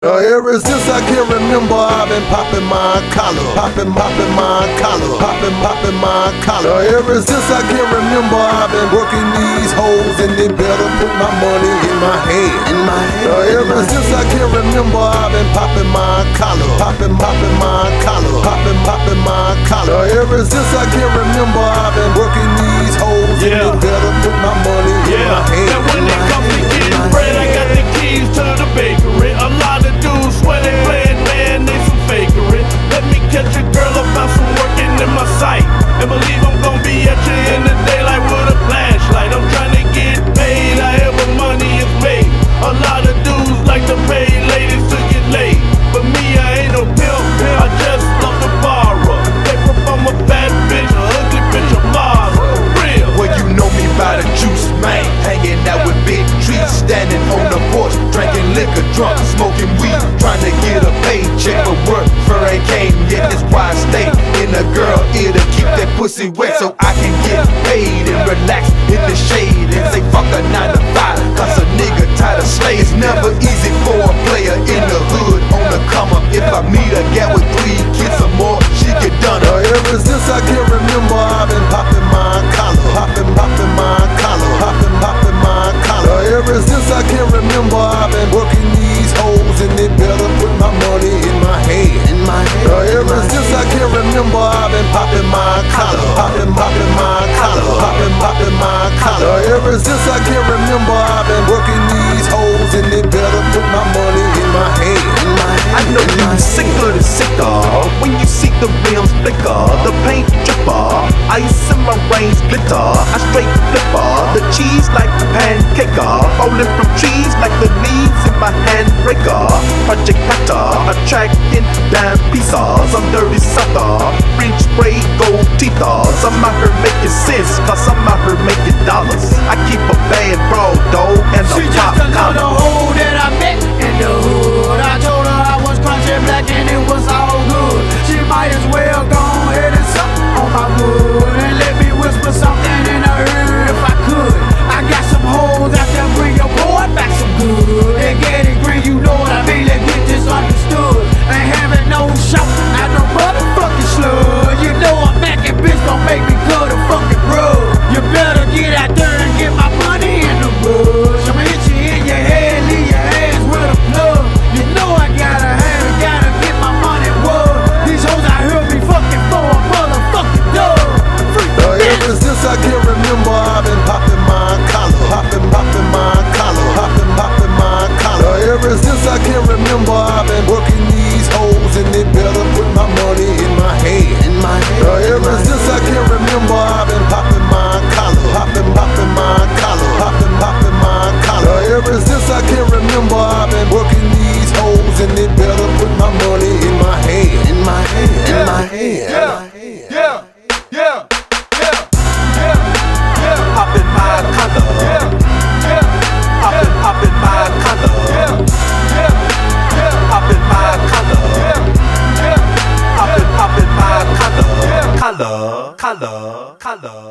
Ever since I can remember, I've been popping my collar, popping my collar, popping my collar. Ever since I can remember, I've been working these hoes, and they better put my money in my hand, Ever since I can remember, I've been popping my collar, popping my collar, popping my collar. Ever since I can remember, I've been working these hoes, and they better put my money in my hand. And when it comes to getting bread, I got the keys to the bakery. A lot of dudes swear they playing, man, they some fakery. Let me catch a girl about some working in my sight, and believe I'm gonna be at you in the daylight with a flashlight. I'm trying to get paid, however money is made. A lot of dudes like to pay ladies to get laid, but me, I ain't no pimp, I just love to borrow paper from a fat bitch, a ugly bitch, a model. Real. Well, you know me by the juice, man. Hanging out with big trees, standing on the porch, drinking liquor, drunk, smoking weed, trying to get a paycheck, but work for ain't came yet. That's why I stay in a girl ear to keep that pussy wet, so I can get paid and relax in the shade and say fuck a 9 to 5, cause a nigga tired of slay. It's never easy for a player in the hood on the come up. If I meet a gal with 3 kids or more, she get done up. Ever since I can remember, I've been popping my collar, popping my collar, popping my collar. Ever since I can remember, I've been working these hoes, and they better put my money in my hand, Ever since I can remember, I've been popping my collar, popping my collar, popping my collar. Ever since I can remember, I've been working these hoes, and they better put my money in my hand, I know you sicker than sicker when you see the rims flicker, the paint dripper, ice in my reins glitter. I straight flipper, the cheese like a pancaker, falling from trees like the leaves in my handbreaker. Project Cutter, attracting dime pieces. I'm dirty sucker, French spray gold teethers. I'm out here making sense, cause I'm out here making dollars. I keep a bad broad dog and a pop collar. The hoe that I met in the hood, I told her I was crunchy black and it was all good. She might as well go ahead and suck on my wood and let me whisper something in her ear if I could. I got some hoes out there, bring your boy back some good. They get it green, you know what I mean, let's get this understood. Ain't having no shout, not no motherfucking slug. You know I'm macking, bitch, don't make me cut a fucking rug. You better get out there and get my money in the bush. I'ma hit you in your head, leave your ass with a plug. You know I gotta have it, gotta get my money wood. These hoes out here be fucking for a motherfucking dub. Ever since I can remember, I've been popping my collar, popping my collar, popping my collar. Ever since I can remember, I've been working these hoes, and they better put my money in my hand, Ever since I can remember, I've been popping my collar, popping my collar, popping my collar. Ever since I can remember, I've been working these hoes, and they better put my money in my hand, in my hand. Poppin my collar, poppin my collar, poppin my collar, poppin my collar, color.